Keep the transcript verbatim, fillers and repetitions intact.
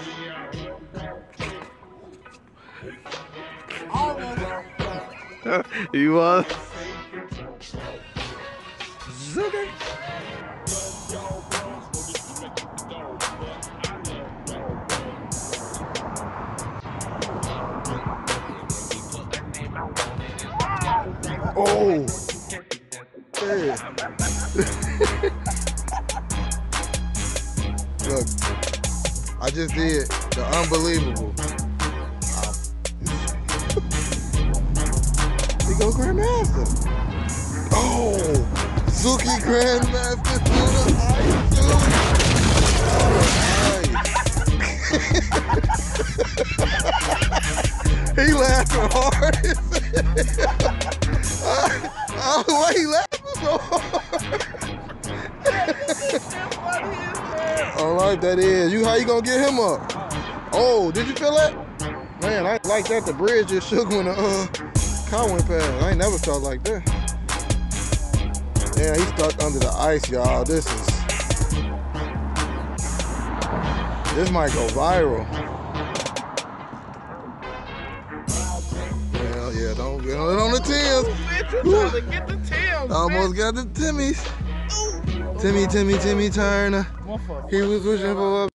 You was? Okay. Oh! Hey. Look, I just did the unbelievable. He go Grandmaster. Oh! Zuki Grandmaster through the ice, dude! Oh, nice. He laughing hard as hell. I don't know why he laughing so hard. I don't like that is. You, how you gonna get him up? Oh, did you feel that? Man, I like that. The bridge just shook when the uh, car went past. I ain't never felt like that. Yeah, he's stuck under the ice, y'all. This is, this might go viral. Well, yeah, don't get on it on the Tims. Get the Tims. Almost got the Timmies. Timmy, Timmy, Timmy Turner. He was wishing for a